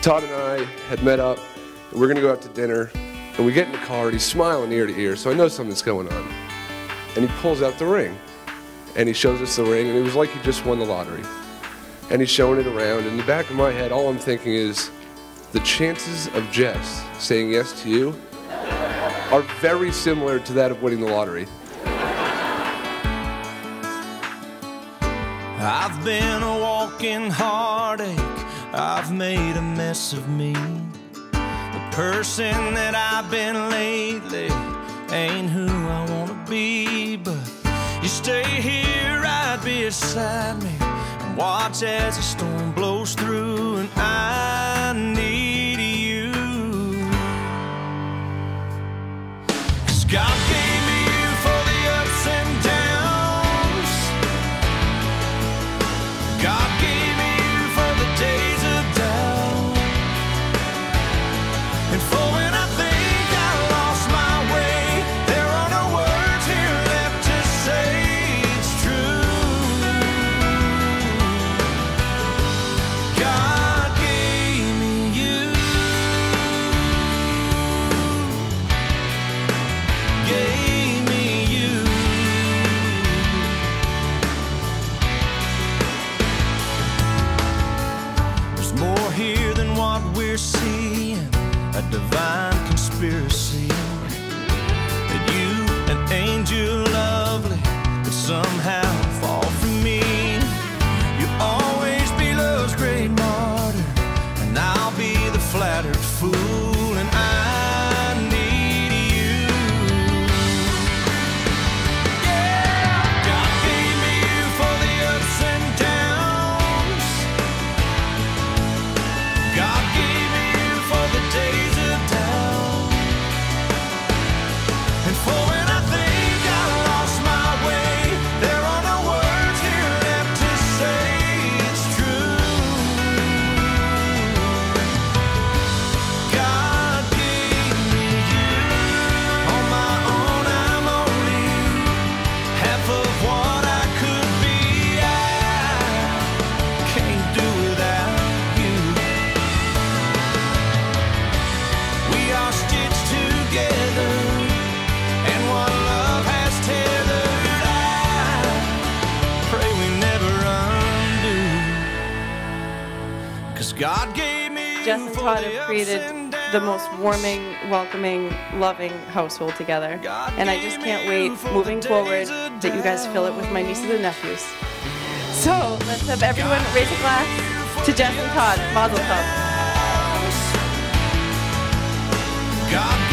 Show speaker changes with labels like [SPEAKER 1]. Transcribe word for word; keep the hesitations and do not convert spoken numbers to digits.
[SPEAKER 1] Todd and I had met up, and we're gonna go out to dinner, and we get in the car, and he's smiling ear to ear, so I know something's going on. And he pulls out the ring, and he shows us the ring, and it was like he just won the lottery. And he's showing it around. In the back of my head, all I'm thinking is, the chances of Jess saying yes to you are very similar to that of winning the lottery.
[SPEAKER 2] I've been a walking heartache, I've made a mess of me. The person that I've been lately ain't who I wanna be, but you stay here right beside me and watch as the storm blows through, and I need you. 'Cause God gave me you for the ups and downs. God gave me you for the days of doubt, and for when I think I lost my way, there are no words here left to say it's true. God gave me you, gave me you. There's more here than what we're seeing, a divine conspiracy, that you, an angel lovely, could somehow fall for me. You'll always be love's great martyr, and I'll be the flattered fool, and I need you. Yeah, God gave me you for the ups and downs. God gave me you for the days of doubt, and for when I think I lost my way, there are no words here left to say it's true. God gave me you. On my own I'm only half of what I could be. I can't do without you. We are stitched together, and what love has tethered, I pray we never undo. 'Cause God gave me you
[SPEAKER 3] Jess and
[SPEAKER 2] for
[SPEAKER 3] Todd
[SPEAKER 2] the
[SPEAKER 3] have
[SPEAKER 2] ups
[SPEAKER 3] created
[SPEAKER 2] and
[SPEAKER 3] the most
[SPEAKER 2] downs.
[SPEAKER 3] warming, welcoming, loving household together. And I just can't wait, moving forward, that you guys fill it with my nieces and nephews. So let's have everyone raise a glass to Jess and Todd. Mazel tov.
[SPEAKER 2] God